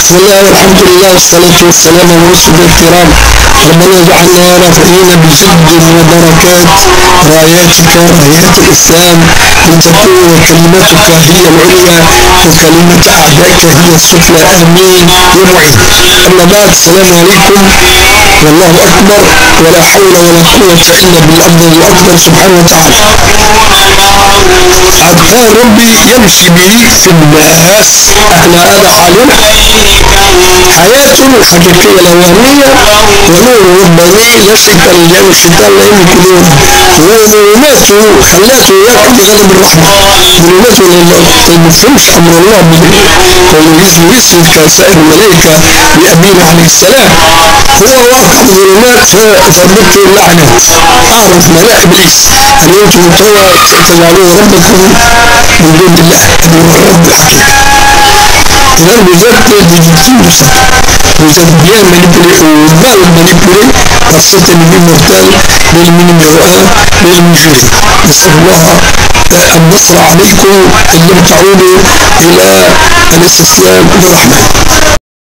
بسم الله والحمد لله والصلاة والسلام على رسول الكرام. ربنا اجعلنا رافعين بجد وبركات راياتك رايات الإسلام، لتكون كلمتك هي العليا وكلمة أعدائك هي السفلى. آمين يا معين. أما بعد، السلام عليكم والله أكبر، ولا حول ولا قوة إلا بالله الأكبر سبحانه وتعالى. أتقان ربي يمشي به في الناس. احنا هذا حالنا حياة حقيقية الأولانية، ونور رباني لا شيطان الجن الشيطان لا يملكون، وظلماته خلاته يأتي بغضب الرحمة. ظلماته ما يفهمش أمر الله ويزن يسجد كسائر الملائكة لأبينا عليه السلام. هو واقع ظلمات فضلته اللعنات. أعرف ملاك إبليس أن أنتم تجعلون ربكم من دون الله، هذا هو الرب الحقيقي. إذا بذات ديجيتين دوسات vous êtes bien manipulé ou mal manipulé par cet ennemi mortel, l'ennemi numéro 1, l'ennemi juré. نسأل الله النصر عليكم إن لم تعودوا إلى الاستسلام للرحمن.